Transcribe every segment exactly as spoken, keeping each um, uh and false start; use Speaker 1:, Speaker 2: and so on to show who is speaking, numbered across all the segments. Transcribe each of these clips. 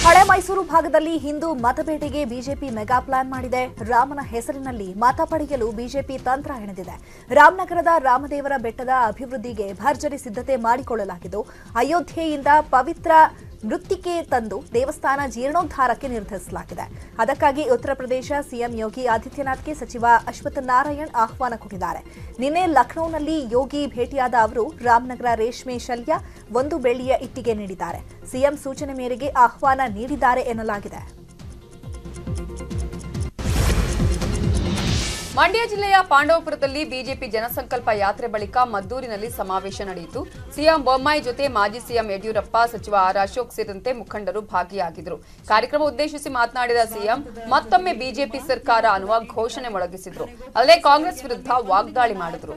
Speaker 1: ಹಳೆ ಮೈಸೂರು ಭಾಗದಲ್ಲಿ ಹಿಂದೂ ಮತಬೇಟೆಗೆ ಬಿಜೆಪಿ ಮೆಗಾ ಪ್ಲಾನ್ ಮಾಡಿದೆ. ರಾಮನ ಹೆಸರಿನಲ್ಲಿ ಮತ ಪಡೆಯಲು ಬಿಜೆಪಿ ತಂತ್ರ ಹೆಣೆದಿದೆ. ರಾಮನಗರದ ರಾಮದೇವರ ಬೆಟ್ಟದ ಅಭಿವೃದ್ಧಿಗೆ ಭರ್ಜರಿ ಸಿದ್ಧತೆ ಮಾಡಿಕೊಳ್ಳಲಾಗಿದ್ದು, ಅಯೋಧ್ಯೆಯಿಂದ ಪವಿತ್ರ ಮೃತ್ತಿಕೆ ತಂದು ದೇವಸ್ಥಾನ ಜೀರ್ಣೋದ್ಧಾರಕ್ಕೆ ನಿರ್ಧರಿಸಲಾಗಿದೆ. ಅದಕ್ಕಾಗಿ ಉತ್ತರ ಪ್ರದೇಶ ಸಿಎಂ ಯೋಗಿ ಆದಿತ್ಯನಾಥ್ಗೆ ಸಚಿವ ಅಶ್ವಥ್ ನಾರಾಯಣ್ ಆಹ್ವಾನ ಕೊಟ್ಟಿದ್ದಾರೆ. ನಿನ್ನೆ ಲಖನೌನಲ್ಲಿ ಯೋಗಿ ಭೇಟಿಯಾದ ಅವರು ರಾಮನಗರ ರೇಷ್ಮೆ ಶಲ್ಯ ಒಂದು ಬೆಳ್ಳಿಯ ಇಟ್ಟಿಗೆ ನೀಡಿದ್ದಾರೆ. ಸಿಎಂ ಸೂಚನೆ ಮೇರೆಗೆ ಆಹ್ವಾನ ನೀಡಿದ್ದಾರೆ ಎನ್ನಲಾಗಿದೆ.
Speaker 2: ಮಂಡ್ಯ ಜಿಲ್ಲೆಯ ಪಾಂಡವಪುರದಲ್ಲಿ ಬಿಜೆಪಿ ಜನಸಂಕಲ್ಪ ಯಾತ್ರೆ ಬಳಿಕ ಮದ್ದೂರಿನಲ್ಲಿ ಸಮಾವೇಶ ನಡೆಯಿತು. ಸಿಎಂ ಬೊಮ್ಮಾಯಿ ಜೊತೆ ಮಾಜಿ ಸಿಎಂ ಯಡಿಯೂರಪ್ಪ, ಸಚಿವ ಆರ್ ಅಶೋಕ್ ಸೇರಿದಂತೆ ಮುಖಂಡರು ಭಾಗಿಯಾಗಿದ್ದರು. ಕಾರ್ಯಕ್ರಮ ಉದ್ದೇಶಿಸಿ ಮಾತನಾಡಿದ ಸಿಎಂ ಮತ್ತೊಮ್ಮೆ ಬಿಜೆಪಿ ಸರ್ಕಾರ ಅನ್ನುವ ಘೋಷಣೆ ಮೊಳಗಿಸಿದ್ರು. ಅಲ್ಲದೆ ಕಾಂಗ್ರೆಸ್ ವಿರುದ್ಧ ವಾಗ್ದಾಳಿ ಮಾಡಿದ್ರು.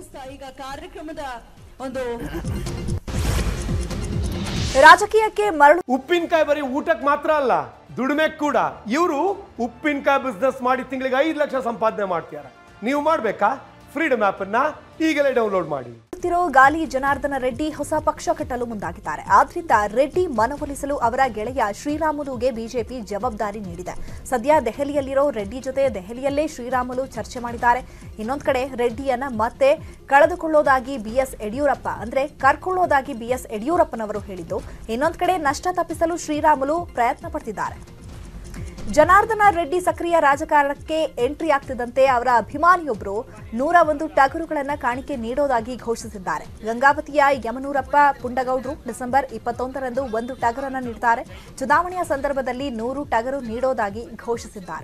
Speaker 1: ರಾಜಕೀಯಕ್ಕೆ ಮರಳು
Speaker 3: ಉಪ್ಪಿನಕಾಯಿ ಬರೀ ಊಟಕ್ಕೆ ಮಾತ್ರ ಅಲ್ಲ, ದುಡಿಮೆ ಕೂಡ. ಇವರು ಉಪ್ಪಿನಕಾಯಿ ಬಿಸ್ನೆಸ್ ಮಾಡಿ ತಿಂಗಳಿಗೆ ಐದು ಲಕ್ಷ ಸಂಪಾದನೆ ಮಾಡ್ತಾರೆ. ನೀವು ಮಾಡಬೇಕಾ? ಫ್ರೀಡಮ್ ಆಪ್ ಅನ್ನ ಈಗಲೇ ಡೌನ್ಲೋಡ್ ಮಾಡಿ.
Speaker 1: ಗಾಲಿ ಜನಾರ್ದನ ರೆಡ್ಡಿ ಹೊಸ ಪಕ್ಷ ಕಟ್ಟಲು ಮುಂದಾಗಿದ್ದಾರೆ. ಆದ್ರಿಂದ ರೆಡ್ಡಿ ಮನವೊಲಿಸಲು ಅವರ ಗೆಳೆಯ ಶ್ರೀರಾಮುಲುಗೆ ಬಿಜೆಪಿ ಜವಾಬ್ದಾರಿ ನೀಡಿದೆ. ಸದ್ಯ ದೆಹಲಿಯಲ್ಲಿರೋ ರೆಡ್ಡಿ ಜೊತೆ ದೆಹಲಿಯಲ್ಲೇ ಶ್ರೀರಾಮುಲು ಚರ್ಚೆ ಮಾಡಿದ್ದಾರೆ. ಇನ್ನೊಂದು ಕಡೆ ರೆಡ್ಡಿಯನ್ನ ಮತ್ತೆ ಕಳೆದುಕೊಳ್ಳೋದಾಗಿ ಬಿಎಸ್ ಯಡಿಯೂರಪ್ಪ ಅಂದ್ರೆ ಕರ್ಕೊಳ್ಳೋದಾಗಿ ಬಿಎಸ್ ಯಡಿಯೂರಪ್ಪನವರು ಹೇಳಿದ್ದು, ಇನ್ನೊಂದು ಕಡೆ ನಷ್ಟ ತಪ್ಪಿಸಲು ಶ್ರೀರಾಮುಲು ಪ್ರಯತ್ನ ಪಡ್ತಿದ್ದಾರೆ. ಜನಾರ್ದನ ರೆಡ್ಡಿ ಸಕ್ರಿಯ ರಾಜಕಾರಣಕ್ಕೆ ಎಂಟ್ರಿ ಆಗ್ತಿದ್ದಂತೆ ಅವರ ಅಭಿಮಾನಿಯೊಬ್ಬರು ನೂರ ಒಂದು ಟಗರುಗಳನ್ನು ಕಾಣಿಕೆ ನೀಡೋದಾಗಿ ಘೋಷಿಸಿದ್ದಾರೆ. ಗಂಗಾವತಿಯ ಯಮನೂರಪ್ಪ ಪುಂಡಗೌಡರು ಡಿಸೆಂಬರ್ ಇಪ್ಪತ್ತೊಂದರಂದು ಒಂದು ಟಗರನ್ನು ನೀಡುತ್ತಾರೆ. ಚುನಾವಣೆಯ ಸಂದರ್ಭದಲ್ಲಿ ನೂರು ಟಗರು ನೀಡೋದಾಗಿ ಘೋಷಿಸಿದ್ದಾರೆ.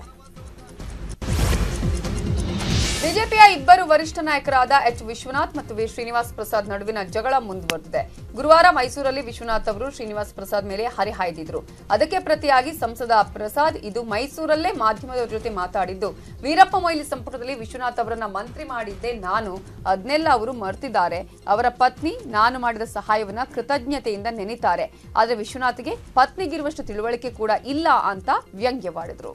Speaker 2: ಬಿಜೆಪಿಯ ಇಬ್ಬರು ವರಿಷ್ಠ ನಾಯಕರಾದ ಎಚ್ ವಿಶ್ವನಾಥ್ ಮತ್ತು ವಿ ಶ್ರೀನಿವಾಸ್ ಪ್ರಸಾದ್ ನಡುವಿನ ಜಗಳ ಮುಂದುವರೆದಿದೆ. ಗುರುವಾರ ಮೈಸೂರಲ್ಲಿ ವಿಶ್ವನಾಥ್ ಅವರು ಶ್ರೀನಿವಾಸ್ ಪ್ರಸಾದ್ ಮೇಲೆ ಹರಿಹಾಯ್ದಿದ್ರು. ಅದಕ್ಕೆ ಪ್ರತಿಯಾಗಿ ಸಂಸದ ಪ್ರಸಾದ್ ಇದು ಮೈಸೂರಲ್ಲೇ ಮಾಧ್ಯಮದವರ ಜೊತೆ ಮಾತಾಡಿದ್ದು, ವೀರಪ್ಪ ಮೊಯ್ಲಿ ಸಂಪುಟದಲ್ಲಿ ವಿಶ್ವನಾಥ್ ಅವರನ್ನ ಮಂತ್ರಿ ಮಾಡಿದ್ದೆ ನಾನು, ಅದನ್ನೆಲ್ಲ ಅವರು ಮರ್ತಿದ್ದಾರೆ. ಅವರ ಪತ್ನಿ ನಾನು ಮಾಡಿದ ಸಹಾಯವನ್ನ ಕೃತಜ್ಞತೆಯಿಂದ ನೆನೆತಾರೆ. ಆದರೆ ವಿಶ್ವನಾಥ್ಗೆ ಪತ್ನಿಗಿರುವಷ್ಟು ತಿಳುವಳಿಕೆ ಕೂಡ ಇಲ್ಲ ಅಂತ ವ್ಯಂಗ್ಯವಾಡಿದ್ರು.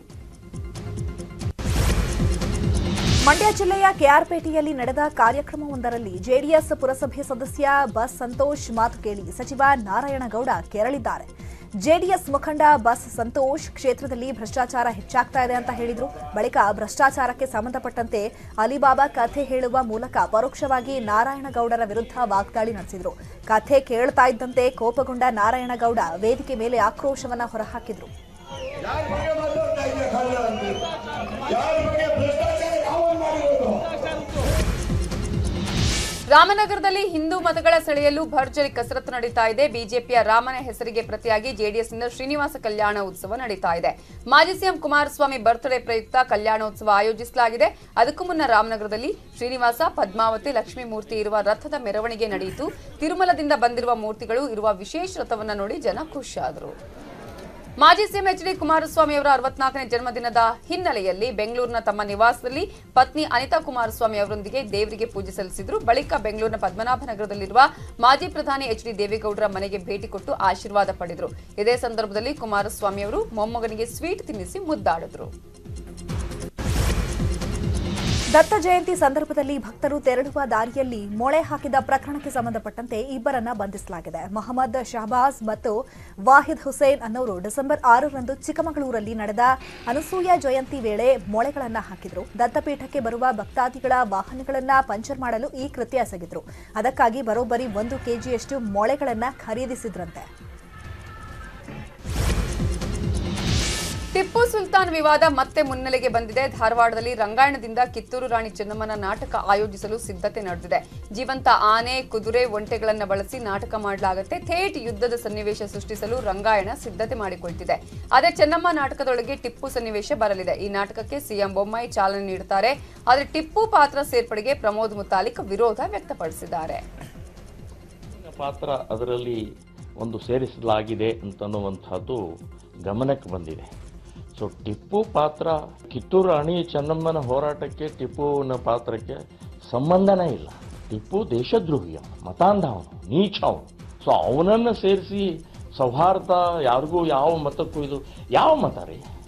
Speaker 1: ಮಂಡ್ಯ ಜಿಲ್ಲೆಯ ಕೆಆರ್ಪೇಟೆಯಲ್ಲಿ ನಡೆದ ಕಾರ್ಯಕ್ರಮವೊಂದರಲ್ಲಿ ಜೆಡಿಎಸ್ ಪುರಸಭೆ ಸದಸ್ಯ ಬಸ್ ಸಂತೋಷ್ ಮಾತು ಕೇಳಿ ಸಚಿವ ನಾರಾಯಣಗೌಡ ಕೆರಳಿದ್ದಾರೆ. ಜೆಡಿಎಸ್ ಮುಖಂಡ ಬಸ್ ಸಂತೋಷ್ ಕ್ಷೇತ್ರದಲ್ಲಿ ಭ್ರಷ್ಟಾಚಾರ ಹೆಚ್ಚಾಗ್ತಾ ಇದೆ ಅಂತ ಹೇಳಿದ್ರು. ಬಳಿಕ ಭ್ರಷ್ಟಾಚಾರಕ್ಕೆ ಸಂಬಂಧಪಟ್ಟಂತೆ ಅಲಿಬಾಬಾ ಕಥೆ ಹೇಳುವ ಮೂಲಕ ಪರೋಕ್ಷವಾಗಿ ನಾರಾಯಣಗೌಡರ ವಿರುದ್ಧ ವಾಗ್ದಾಳಿ ನಡೆಸಿದ್ರು. ಕಥೆ ಕೇಳ್ತಾ ಇದ್ದಂತೆ ಕೋಪಗೊಂಡ ನಾರಾಯಣಗೌಡ ವೇದಿಕೆ ಮೇಲೆ ಆಕ್ರೋಶವನ್ನ ಹೊರಹಾಕಿದ್ರು.
Speaker 2: ರಾಮನಗರದಲ್ಲಿ ಹಿಂದೂ ಮತಗಳ ಸೆಳೆಯಲು ಭರ್ಜರಿ ಕಸರತ್ತು ನಡೀತಾ ಇದೆ. ಬಿಜೆಪಿಯ ರಾಮನ ಹೆಸರಿಗೆ ಪ್ರತಿಯಾಗಿ ಜೆಡಿಎಸ್ನಿಂದ ಶ್ರೀನಿವಾಸ ಕಲ್ಯಾಣ ಉತ್ಸವ ನಡೀತಾ ಇದೆ. ಮಾಜಿ ಸಿಎಂ ಕುಮಾರಸ್ವಾಮಿ ಬರ್ತ್ಡೇ ಪ್ರಯುಕ್ತ ಕಲ್ಯಾಣೋತ್ಸವ ಆಯೋಜಿಸಲಾಗಿದೆ. ಅದಕ್ಕೂ ಮುನ್ನ ರಾಮನಗರದಲ್ಲಿ ಶ್ರೀನಿವಾಸ, ಪದ್ಮಾವತಿ, ಲಕ್ಷ್ಮೀ ಮೂರ್ತಿ ಇರುವ ರಥದ ಮೆರವಣಿಗೆ ನಡೆಯಿತು. ತಿರುಮಲದಿಂದ ಬಂದಿರುವ ಮೂರ್ತಿಗಳು ಇರುವ ವಿಶೇಷ ರಥವನ್ನು ನೋಡಿ ಜನ ಖುಷಿಯಾದರು. ಮಾಜಿ ಸಿಎಂ ಎಚ್ ಡಿ ಕುಮಾರಸ್ವಾಮಿ ಅವರ ಅರವತ್ನಾಲ್ಕನೇ ಜನ್ಮದಿನದ ಹಿನ್ನೆಲೆಯಲ್ಲಿ ಬೆಂಗಳೂರಿನ ತಮ್ಮ ನಿವಾಸದಲ್ಲಿ ಪತ್ನಿ ಅನಿತಾ ಕುಮಾರಸ್ವಾಮಿ ಅವರೊಂದಿಗೆ ದೇವರಿಗೆ ಪೂಜೆ ಸಲ್ಲಿಸಿದರು. ಬಳಿಕ ಬೆಂಗಳೂರಿನ ಪದ್ಮನಾಭನಗರದಲ್ಲಿರುವ ಮಾಜಿ ಪ್ರಧಾನಿ ಎಚ್ ಡಿ ದೇವೇಗೌಡರ ಮನೆಗೆ ಭೇಟಿ ಕೊಟ್ಟು ಆಶೀರ್ವಾದ ಪಡೆದರು. ಇದೇ ಸಂದರ್ಭದಲ್ಲಿ ಕುಮಾರಸ್ವಾಮಿ ಅವರು ಮೊಮ್ಮಗನಿಗೆ ಸ್ವೀಟ್ ತಿನ್ನಿಸಿ ಮುದ್ದಾಡಿದ್ರು.
Speaker 1: ದತ್ತ ಜಯಂತಿ ಸಂದರ್ಭದಲ್ಲಿ ಭಕ್ತರು ತೆರಳುವ ದಾರಿಯಲ್ಲಿ ಮೊಳೆ ಹಾಕಿದ ಪ್ರಕರಣಕ್ಕೆ ಸಂಬಂಧಪಟ್ಟಂತೆ ಇಬ್ಬರನ್ನ ಬಂಧಿಸಲಾಗಿದೆ. ಮೊಹಮ್ಮದ್ ಶಹಬಾಜ್ ಮತ್ತು ವಾಹಿದ್ ಹುಸೇನ್ ಅನ್ನೋರು ಡಿಸೆಂಬರ್ ಆರರಂದು ಚಿಕ್ಕಮಗಳೂರಲ್ಲಿ ನಡೆದ ಅನಸೂಯ ಜಯಂತಿ ವೇಳೆ ಮೊಳೆಗಳನ್ನ ಹಾಕಿದ್ರು. ದತ್ತಪೀಠಕ್ಕೆ ಬರುವ ಭಕ್ತಾದಿಗಳ ವಾಹನಗಳನ್ನ ಪಂಚರ್ ಮಾಡಲು ಈ ಕೃತ್ಯ ಎಸಗಿದ್ರು. ಅದಕ್ಕಾಗಿ ಬರೋಬ್ಬರಿ ಒಂದು ಕೆಜಿಯಷ್ಟು ಮೊಳೆಗಳನ್ನ ಖರೀದಿಸಿದ್ರಂತೆ.
Speaker 2: ಟಿಪ್ಪು ಸುಲ್ತಾನ್ ವಿವಾದ ಮತ್ತೆ ಮುನ್ನೆಲೆಗೆ ಬಂದಿದೆ. ಧಾರವಾಡದಲ್ಲಿ ರಂಗಾಯಣದಿಂದ ಕಿತ್ತೂರು ರಾಣಿ ಚೆನ್ನಮ್ಮನ ನಾಟಕ ಆಯೋಜಿಸಲು ಸಿದ್ಧತೆ ನಡೆದಿದೆ. ಜೀವಂತ ಆನೆ, ಕುದುರೆ, ಒಂಟೆಗಳನ್ನು ಬಳಸಿ ನಾಟಕ ಮಾಡಲಾಗುತ್ತೆ. ಥೇಟ್ ಯುದ್ಧದ ಸನ್ನಿವೇಶ ಸೃಷ್ಟಿಸಲು ರಂಗಾಯಣ ಸಿದ್ಧತೆ ಮಾಡಿಕೊಳ್ತಿದೆ. ಆದರೆ ಚೆನ್ನಮ್ಮ ನಾಟಕದೊಳಗೆ ಟಿಪ್ಪು ಸನ್ನಿವೇಶ ಬರಲಿದೆ. ಈ ನಾಟಕಕ್ಕೆ ಸಿಎಂ ಬೊಮ್ಮಾಯಿ ಚಾಲನೆ ನೀಡುತ್ತಾರೆ. ಆದರೆ ಟಿಪ್ಪು ಪಾತ್ರ ಸೇರ್ಪಡೆಗೆ ಪ್ರಮೋದ್ ಮುತಾಲಿಕ್ ವಿರೋಧ ವ್ಯಕ್ತಪಡಿಸಿದ್ದಾರೆ.
Speaker 4: ಪಾತ್ರ ಅದರಲ್ಲಿ ಒಂದು ಸೇರಿಸಲಾಗಿದೆ ಅಂತನ್ನುವಂಥದ್ದು ಗಮನಕ್ಕೆ ಬಂದಿದೆ. ಸೊ ಟಿಪ್ಪು ಪಾತ್ರ ಕಿತ್ತೂರು ರಾಣಿ ಚೆನ್ನಮ್ಮನ ಹೋರಾಟಕ್ಕೆ ಟಿಪ್ಪುವಿನ ಪಾತ್ರಕ್ಕೆ ಸಂಬಂಧನೇ ಇಲ್ಲ. ಟಿಪ್ಪು ದೇಶದ್ರೋಹಿ, ಮತಾಂಧ, ಅವನು ನೀಚ ಅವನು. ಸೊ ಅವನನ್ನು ಸೇರಿಸಿ ಸೌಹಾರ್ದ ಯಾರಿಗೂ ಯಾವ ಮತಕ್ಕೂ ಇದು ಯಾವ ಮತ ರೀ?